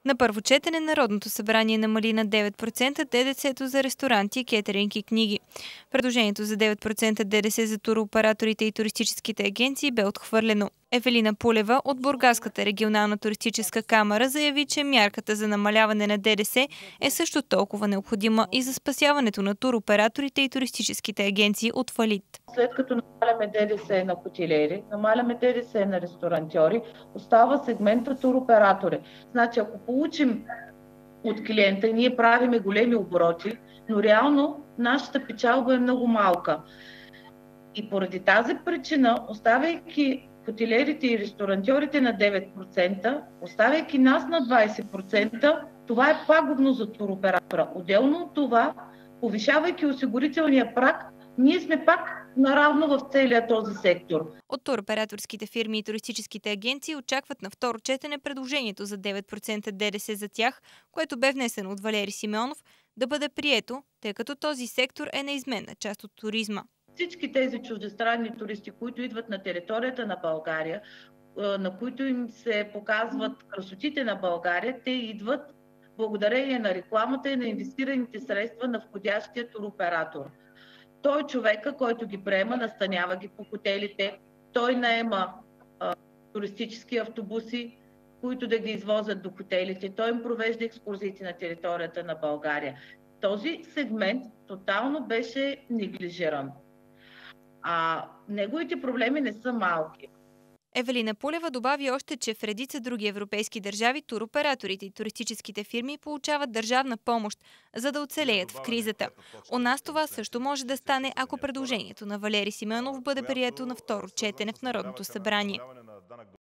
На първо четене Народното събрание намали на 9% ДДС-то за ресторанти, кетеринг и книги. Предложението за 9% ДДС за туроператорите и туристическите агенции бе отхвърлено. Евелина Пулева от Бургаската регионална туристическа камара заяви, че мярката за намаляване на ДДС е също толкова необходима и за спасяването на туроператорите и туристическите агенции от фалит. След като намаляме ДДС на хотелиери, намаляме ДДС на ресторантьори, остава сегмента туроператори. Значи, ако получим от клиента, ние правиме големи обороти, но реално нашата печалба е много малка. И поради тази причина, оставяйки хотелиерите и ресторантьорите на 9%, оставяйки нас на 20%, това е пагубно за туроператора. Отделно от това, повишавайки осигурителния праг, ние сме пак наравно в целия този сектор. От туроператорските фирми и туристическите агенции очакват на второ четене предложението за 9% ДДС за тях, което бе внесено от Валери Симеонов, да бъде прието, тъй като този сектор е неизменна част от туризма. Всички тези чуждестранни туристи, които идват на територията на България, на които им се показват красотите на България, те идват благодарение на рекламата и на инвестираните средства на входящия туроператор. Той е човека, който ги приема, настанява ги по хотелите, той наема туристически автобуси, които да ги извозят до хотелите, той им провежда екскурзиите на територията на България. Този сегмент тотално беше неглижиран. Неговите проблеми не са малки. Евелина Пулева добави още, че в редица други европейски държави туроператорите и туристическите фирми получават държавна помощ, за да оцелеят в кризата. У нас това също може да стане, ако предложението на Валери Симеонов бъде прието на второ четене в Народното събрание.